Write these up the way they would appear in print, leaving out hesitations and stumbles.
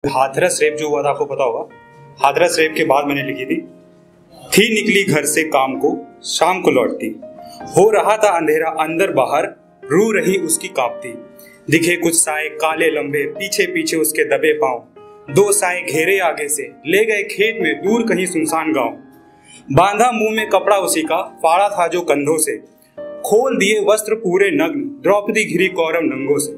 Hathras rape जो हुआ था आपको पता होगा। हाथरस रेप के बाद मैंने लिखी थी निकली घर से काम को शाम को लौटती, हो रहा था अंधेरा अंदर बाहर, रू रही उसकी कांपती, दिखे कुछ साए काले लंबे पीछे पीछे उसके दबे पांव, दो साए घेरे आगे से ले गए खेत में दूर कहीं सुनसान गांव, बांधा मुंह में कपड़ा उसी का फाड़ा था जो कंधों से, खोल दिए वस्त्र पूरे नग्न द्रौपदी घिरी कौरव नंगों से,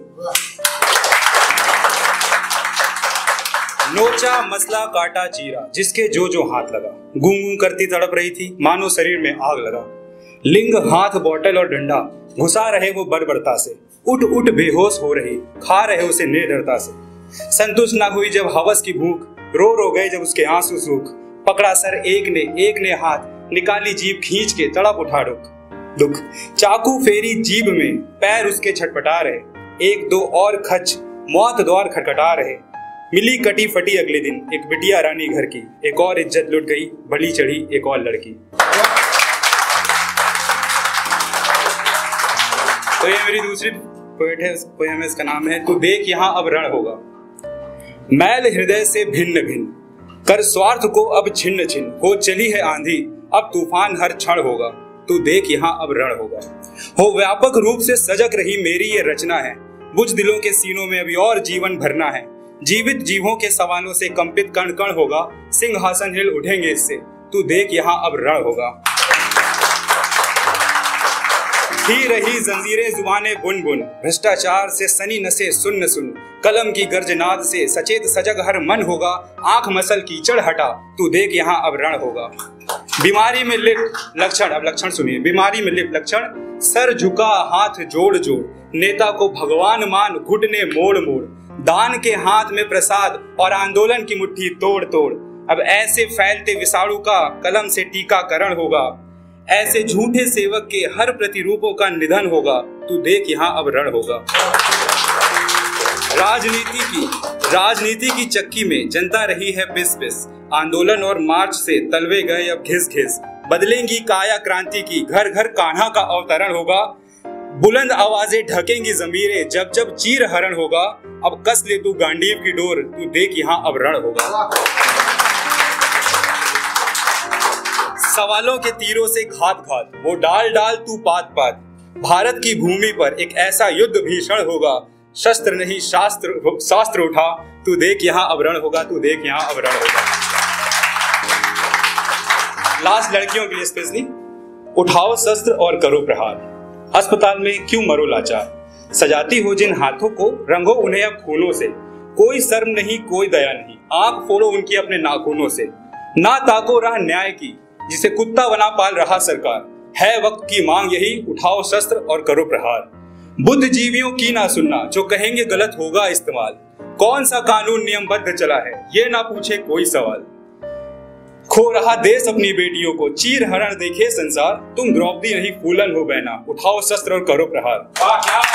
नोचा मसला काटा चीरा जिसके जो हाथ लगा, गूं गूं करती तड़प रही थी मानो शरीर में आग लगा, लिंग हाथ बोतल और डंडा घुसा रहे वो बर्बरता से, उठ उठ बेहोश हो रही खा रहे उसे निर्दयता से, संतुष्ट ना हुई जब हवस की भूख, रो गए जब उसके आंसू सूख, पकड़ा सर एक ने हाथ निकाली जीभ खींच के तड़प उठा दुख, चाकू फेरी जीभ में पैर उसके छटपटा रहे, एक दो और खच मौत द्वार खटखटा रहे, मिली कटी फटी अगले दिन एक बिटिया रानी घर की, एक और इज्जत लुट गई बली चढ़ी एक और लड़की। तो ये मेरी दूसरी पोएम है, इसका नाम है तू देख यहाँ अब रण होगा। मैल हृदय से भिन्न भिन्न कर स्वार्थ को अब छिन्न छिन्न, हो चली है आंधी अब तूफान हर क्षण होगा, तू देख यहाँ अब रण होगा। हो व्यापक रूप से सजग रही मेरी ये रचना है, बुझ दिलों के सीनों में अभी और जीवन भरना है, जीवित जीवों के सवालों से कंपित कण कण होगा, सिंहासन हिल उठेंगे इससे, तू देख यहाँ अब रण होगा। ही रही जंजीरें जुबाने बुन बुन, भ्रष्टाचार से सनी नसे सुन्न सुन, कलम की गर्जनाद से सचेत सजग हर मन होगा, आंख मसल कीचड़ हटा तू देख यहाँ अब रण होगा। बीमारी में लिप्त लक्षण, अब लक्षण सुनिए, बीमारी में लिप्त लक्षण, सर झुका हाथ जोड़ जोड़, नेता को भगवान मान घुटने मोड़ मोड़, दान के हाथ में प्रसाद और आंदोलन की मुट्ठी तोड़ तोड़, अब ऐसे फैलते विषाणु का कलम से टीकाकरण होगा, ऐसे झूठे सेवक के हर प्रतिरूपों का निधन होगा, तू देख यहाँ अब रण होगा। राजनीति की चक्की में जनता रही है पिस पिस, आंदोलन और मार्च से तलवे गए अब घिस घिस, बदलेंगी काया क्रांति की घर घर कान्हा का अवतरण होगा, बुलंद आवाजें ढकेंगी जमीरें जब जब चीर हरण होगा, अब कस ले तू गांडीव की डोर तू देख यहाँ अब रण होगा। सवालों के तीरों से घात घात वो डाल डाल तू पात पात, भारत की भूमि पर एक ऐसा युद्ध भीषण होगा, शस्त्र नहीं शास्त्र उठा तू देख यहाँ अब रण होगा, तू देख यहाँ अब रण होगा। लास्ट लड़कियों के लिए स्पेशली, उठाओ शस्त्र और करो प्रहार, अस्पताल में क्यों मरो लाचार, सजाती हो जिन हाथों को रंगो उन्हें अब खूनों से, कोई शर्म नहीं कोई दया नहीं, आंख फोड़ो उनकी अपने नाखूनों से, ना ताको राह न्याय की जिसे कुत्ता बना पाल रहा सरकार, है वक्त की मांग यही उठाओ शस्त्र और करो प्रहार, बुद्ध जीवियों की ना सुनना जो कहेंगे गलत होगा इस्तेमाल, कौन सा कानून नियमबद्ध चला है ये ना पूछे कोई सवाल, खो रहा देश अपनी बेटियों को चीर हरण देखे संसार, तुम द्रौपदी नहीं फूलन हो बहना, उठाओ शस्त्र और करो प्रहार।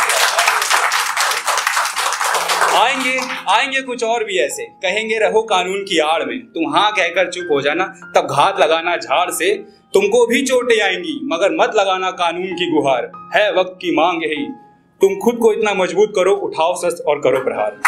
आएंगे कुछ और भी ऐसे, कहेंगे रहो कानून की आड़ में, तुम हाँ कहकर चुप हो जाना तब घात लगाना झाड़ से, तुमको भी चोटें आएंगी मगर मत लगाना कानून की गुहार, है वक्त की मांग यही, तुम खुद को इतना मजबूत करो उठाओ शस्त्र और करो प्रहार।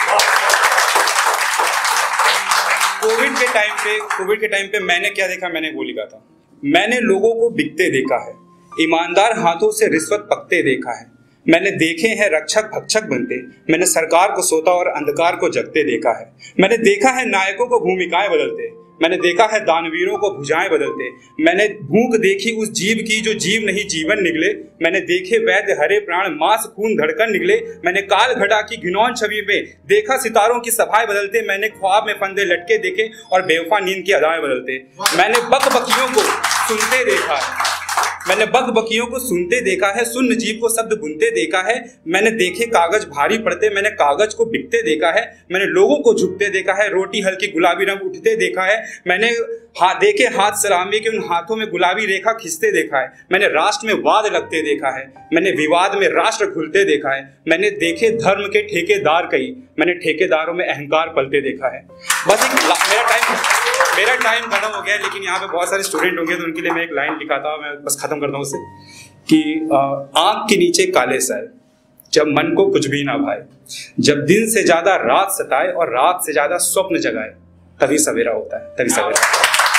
कोविड के टाइम पे मैंने क्या देखा, मैंने वो लिखा था, मैंने लोगों को बिकते देखा है, ईमानदार हाथों से रिश्वत पकते देखा है, मैंने देखे हैं रक्षक भक्षक बनते, मैंने सरकार को सोता और अंधकार को जगते देखा है, मैंने देखा है नायकों को भूमिकाएं बदलते, मैंने देखा है दानवीरों को भुजाएं बदलते, मैंने भूख देखी उस जीव की जो जीव नहीं जीवन निकले, मैंने देखे वैद्य हरे प्राण मांस खून धड़कन निकले, मैंने काल घटा की घिनौन छवि में देखा सितारों की सभाएं बदलते, मैंने ख्वाब में फंदे लटके देखे और बेवफा नींद की अदाएं बदलते, मैंने बकबकियों को सुनते देखा है, मैंने बकबकियों को सुनते देखा है, सुन्न जीव को शब्द बुनते देखा है, मैंने देखे कागज भारी पड़ते, मैंने कागज को बिकते देखा है, मैंने लोगों को झुकते देखा है, रोटी हल्की गुलाबी रंग उठते देखा है, मैंने देखे हाथ सलामी के उन हाथों में गुलाबी रेखा खिंचते देखा है, मैंने राष्ट्र में वाद लगते देखा है, मैंने विवाद में राष्ट्र घुलते देखा है, मैंने देखे धर्म के ठेकेदार कई, मैंने ठेकेदारों में अहंकार पलते देखा है। बस मेरा टाइम खत्म हो गया है, लेकिन यहाँ पे बहुत सारे स्टूडेंट होंगे तो उनके लिए मैं एक लाइन लिखा था, मैं बस खत्म करता हूँ उससे कि आंख के नीचे काले साए, जब मन को कुछ भी ना भाए, जब दिन से ज्यादा रात सताए और रात से ज्यादा स्वप्न जगाए, तभी सवेरा होता है, तभी सवेरा।